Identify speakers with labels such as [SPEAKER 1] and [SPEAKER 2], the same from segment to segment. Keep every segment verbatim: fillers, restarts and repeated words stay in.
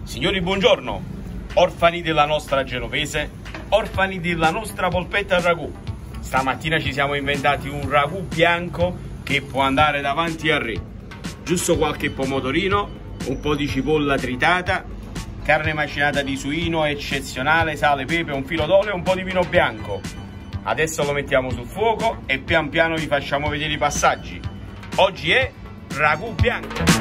[SPEAKER 1] Signori, buongiorno, orfani della nostra genovese, orfani della nostra polpetta al ragù. Stamattina ci siamo inventati un ragù bianco che può andare davanti al re. Giusto qualche pomodorino, un po' di cipolla tritata, carne macinata di suino eccezionale, sale, pepe, un filo d'olio e un po' di vino bianco. Adesso lo mettiamo sul fuoco e pian piano vi facciamo vedere i passaggi. Oggi è ragù bianco.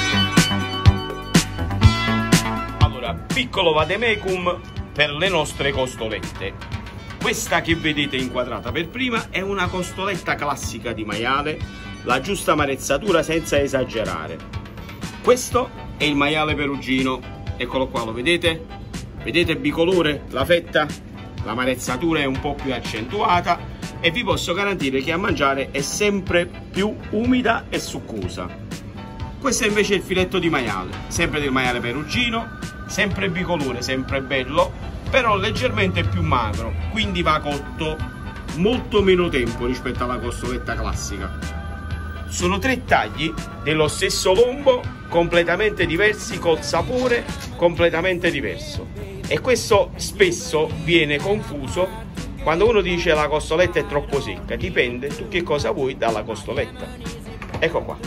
[SPEAKER 1] Allora, piccolo vademecum per le nostre costolette. Questa che vedete inquadrata per prima è una costoletta classica di maiale, la giusta marezzatura senza esagerare. Questo è il maiale perugino, eccolo qua, lo vedete? Vedete bicolore, la fetta? La marezzatura è un po' più accentuata e vi posso garantire che a mangiare è sempre più umida e succosa. Questo è invece il filetto di maiale, sempre del maiale perugino, sempre bicolore, sempre bello, però leggermente più magro, quindi va cotto molto meno tempo rispetto alla costoletta classica. Sono tre tagli dello stesso lombo, completamente diversi, col sapore completamente diverso. E questo spesso viene confuso quando uno dice la costoletta è troppo secca. Dipende tu che cosa vuoi dalla costoletta. Ecco qua.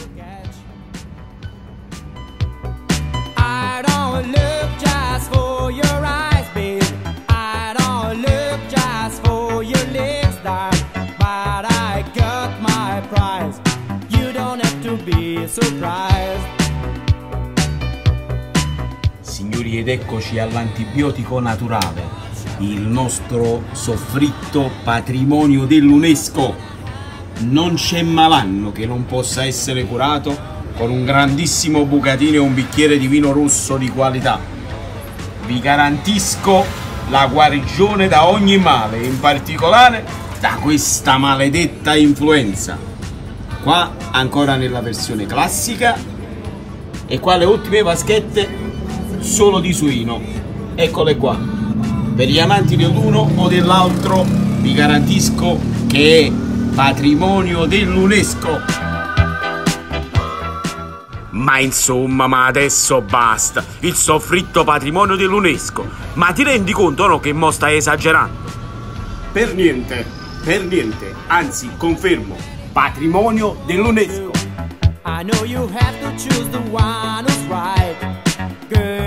[SPEAKER 2] I don't look just for your eyes, babe. I don't look just for your lips, darling. But I got my prize. You don't have to be surprised.
[SPEAKER 3] Signori, ed eccoci all'antibiotico naturale, il nostro soffritto patrimonio dell'UNESCO. Non c'è malanno che non possa essere curato con un grandissimo bucatino e un bicchiere di vino rosso di qualità. Vi garantisco la guarigione da ogni male, in particolare da questa maledetta influenza. Qua ancora nella versione classica e qua le ultime vaschette solo di suino, eccole qua. Per gli amanti dell'uno o dell'altro vi garantisco che è patrimonio dell'UNESCO.
[SPEAKER 1] Ma insomma, ma adesso basta, il soffritto patrimonio dell'UNESCO. Ma ti rendi conto, no, che mo stai esagerando? Per niente, per niente, anzi confermo, patrimonio dell'UNESCO.
[SPEAKER 2] I know you have to choose the one who's right. Girl,